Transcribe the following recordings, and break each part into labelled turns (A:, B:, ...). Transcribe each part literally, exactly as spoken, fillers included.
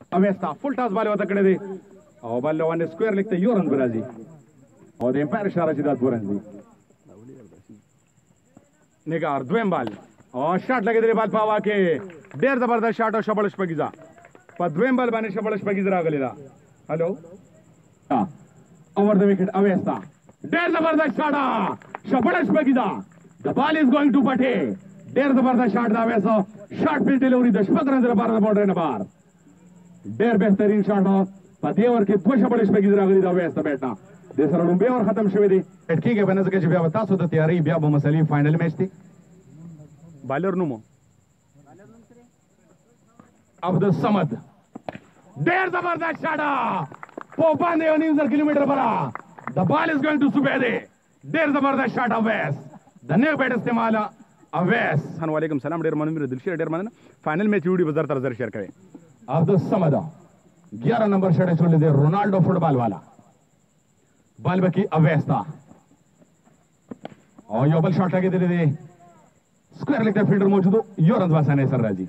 A: اویستا فل ټاس باندې وته کړی دی او بل له باندې سکوير لیکته یو رن برازي او د امپایر اشاره چې دا دوه رن دي نگار دویم بال او شاټ لګیدلی بال په هوا کې ډېر زبردست شاټ او شبړ شپږیزه په دویم بال باندې شبړ شپږیزه راغلی ده هلو اوور د وکټ اویستا ډېر زبردست شاټ شبړ شپږیزه د بال از ګوینګ ټو پټه ډېر زبردست شاټ دا اویستا شاټ په ډیلیوري د شپږ رن لپاره د باونډري نه بار ډېر بهترین شاټ په دې اوور کې دوه شبړ شپږیزه راغلی دا اویستا بیٹا د سره لومبي اور ختم شوی دی اټکیږي په نظر کې چې بیا تاسو د تیاری بیا به مسلې فائنل میچ دی بالر نومو عبد الصمد ډېر زبردست شاټ په باندې یو نیم زر کیلومتر برا د بال از ګوینګ ټو سوبیدي ډېر زبردست شاټ اویس د نیو بیټ استعمال اویس السلام علیکم سلام ډېر مننه دلشیر ډېر مننه فائنل میچ ویډیو بازار تر زر شیر کړئ عبد الصمد ग्यारह number shot छोड़ दे रोनाल्डो फुटबॉल वाला बॉल बकी अवेस्ता और यो बल शॉट लगे दे दे स्क्वायर लिखते फील्डर मौजूद यो रन वासाने सर राजी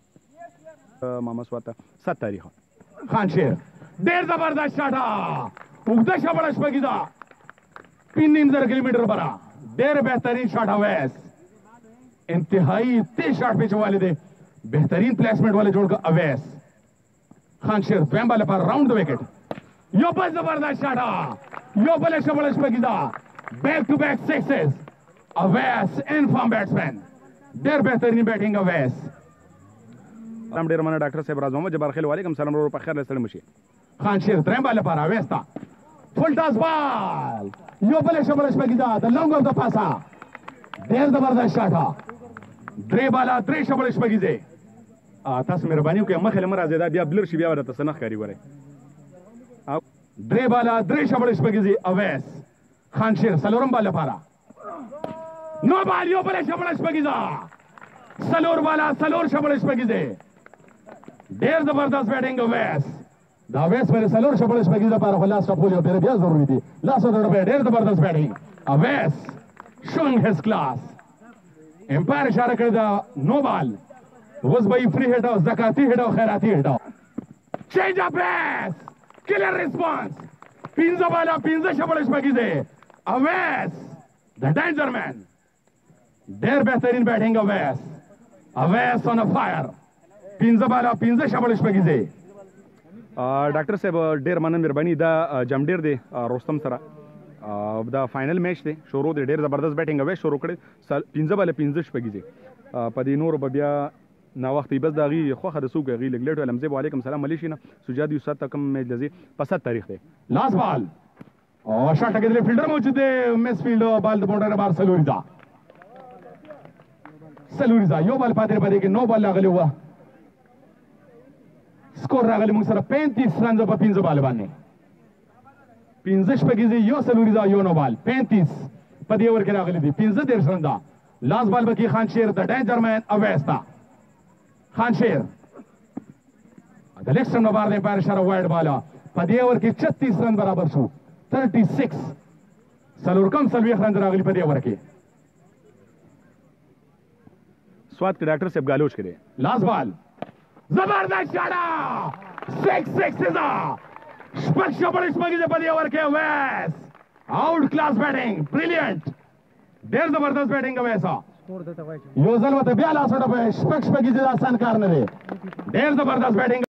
A: मामा स्वाता सात तारीख खान शेर डेढ़ जबरदस्त शॉट उगदा शबड़श बगीदा तीन निमजर किलोमीटर बरा डेढ़ बेहतरीन शॉट अवेस इंतहाई तेज शॉट पिच वाले दे बेहतरीन प्लेसमेंट वाले जोड़कर अवेस खान शेर दोन बाल पर राउंड द विकेट यो बल जबरदस्त शॉट यो बल शबड़श बगीदा बैक टू बैक सिक्सेस अवेस इन फॉर्म बैट्समैन डेढ़ बेहतरीन बैटिंग अवेस हम डेर माना डॉक्टर साहब राज मोहम्मद जबार खैर वालेकुम सलाम रो पर खैर ले सलाम मुशी खान शेर दोन बाल पर अवेस्ता फुल टॉस बॉल यो बल शबड़श बगीदा द लॉन्ग ऑफ द पासा डेढ़ जबरदस्त शॉट द्रे बाला द्रे शबड़श बगीदे تاسو مهرباني وکړئ مخه لمر ازدا بیا بلر شي بیا ورته سنخ کاری وره او درې بالا درې شبړ شپږیزي اویس خان شیر سلورم بالا پارا نو بال یو بل شبړ شپږیزا سلور بالا سلور شبړ شپږیزي ډېر زبردست بیټینګ اویس دا اویس پر سلور شبړ شپږیزا پر خلاص ټپول یو بیا ضروری دي لاس ورته ډېر زبردست بیټینګ اویس شوینګ هیز کلاس امپایر اشاره کړی دا نو بال was by free hit or zakati hit or khairati hit change of pace killer response pinza bala pinza shabalish bagize Awais the danger man der behtarin batting Awais Awais on a fire pinza bala pinza shabalish bagize ډاکټر صاحب ډیر مننه مهرباني دا جمډیر دی رستم سره دا فائنل میچ دی شروع دی ډیر زبردست بیټینګ اویس شروع کړي پنځه بل پنځه شپږیږي په دې نور بیا نا وخت بس دا غي خوخه د سوق غي لګلیټ ولم زه وعلیکم السلام ملیشینا سجاد یو سات کم میچ لذي په سات تاریخ دی لاس بال او شاټ کې فیلډر موجود دی مس فیلډ بال د باونډر بار سلوریزا سلوریزا یو بال پاتې پاتې کې نو بال راغلی و سکور راغلی موږ سره پینتیس رن په پنځه بال باندې پنځه شپږیزي یو سلوریزا یو نو بال پینتیس په دې اور کې راغلی دي پنځه دېرش رن دا لاس بال بکی خان شیر د ډینجر مین اویستا خان شیر د لیکسټم نو بار د امپایر اشاره وایډ بالا په دې اور کې छत्तीस رن برابر شو छत्तीस سلور کم سلويخ رن راغلي په دې اور کې سواد کې ډاکټر صاحب ګالوچ کړي لاس بال زبردست شاټ سکس سکس زا شپږ شپږ شپږ په دې اور کې ویس آؤٹ کلاس بیټینګ بریلیانٹ ډېر زبردست بیټینګ ویسا یو ځل وته بیا لاس وټه په شپږ شپږ کې ځان کار نه دی ډېر زبردست بیټینګ